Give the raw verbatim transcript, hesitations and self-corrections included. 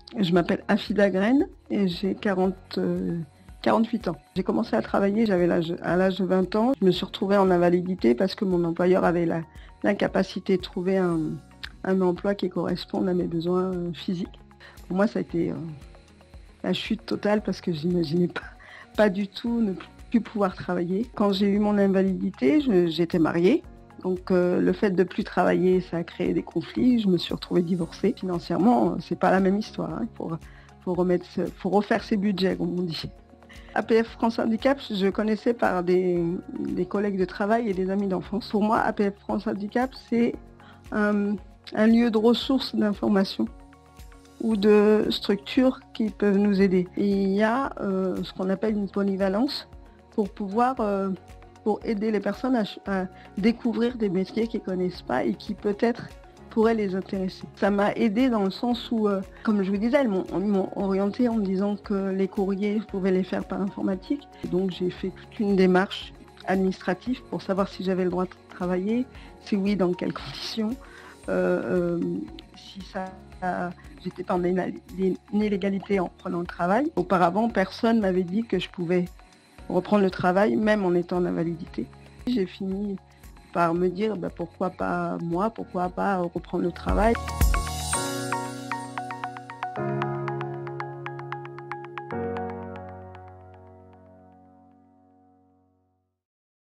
Je m'appelle Afida Graine et j'ai quarante, euh, quarante-huit ans. J'ai commencé à travailler, j'avais l'âge, à l'âge de vingt ans. Je me suis retrouvée en invalidité parce que mon employeur avait la- l'incapacité de trouver un, un emploi qui corresponde à mes besoins euh, physiques. Pour moi, ça a été euh, la chute totale parce que j'imaginais pas, pas du tout ne plus pouvoir travailler. Quand j'ai eu mon invalidité, je- j'étais mariée. Donc euh, le fait de plus travailler, ça a créé des conflits. Je me suis retrouvée divorcée. Financièrement, c'est pas la même histoire. Hein. Il faut, faut, remettre, faut refaire ses budgets, comme on dit. A P F France Handicap, je connaissais par des, des collègues de travail et des amis d'enfance. Pour moi, A P F France Handicap, c'est un, un lieu de ressources d'information ou de structures qui peuvent nous aider. Et il y a euh, ce qu'on appelle une polyvalence pour pouvoir euh, pour aider les personnes à, à découvrir des métiers qu'ils ne connaissent pas et qui peut-être pourraient les intéresser. Ça m'a aidé dans le sens où, euh, comme je vous disais, ils m'ont, ils m'ont orienté en me disant que les courriers, je pouvais les faire par informatique. Et donc j'ai fait toute une démarche administrative pour savoir si j'avais le droit de travailler, si oui, dans quelles conditions, euh, euh, si ça... Euh, j'étais pas en illégalité en prenant le travail. Auparavant, personne m'avait dit que je pouvais reprendre le travail, même en étant en invalidité. J'ai fini par me dire bah, pourquoi pas moi, pourquoi pas reprendre le travail.